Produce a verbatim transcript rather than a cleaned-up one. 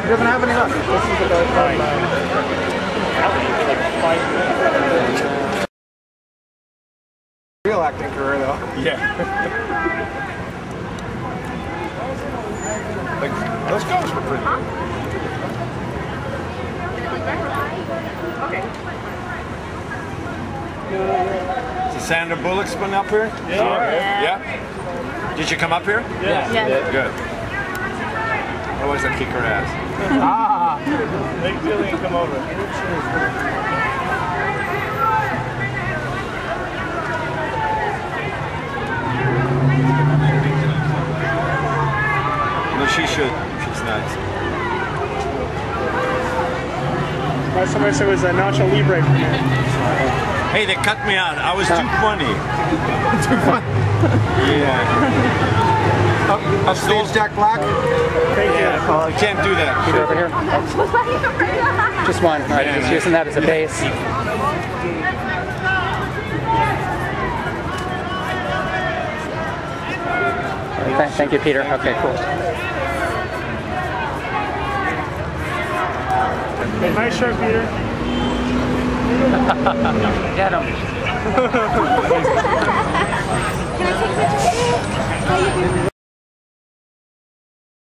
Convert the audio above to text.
doesn't have any luck. This is the guy called like five minutes. Real acting career though. Yeah. Like those ghosts were pretty good. Okay. Is Sandra Bullock's been up here? Yeah. Yeah. Yeah? Did you come up here? Yeah. Yeah. Yeah. Good. Otherwise I'd kick her ass. Ah! Make Jillian come over. No, she should. She's nice. Last time I said was a Nacho Libre from here. Hey, they cut me out. I was too funny. Too funny? Yeah. Up, upstage Jack Black? Thank you. Yeah, well, I can't do that. Peter over here. Just one. All right, Yeah, just man. using that as a base. Okay, thank you, Peter. Okay, cool. Hey, nice shirt, Peter. Get him. Can I take pictures?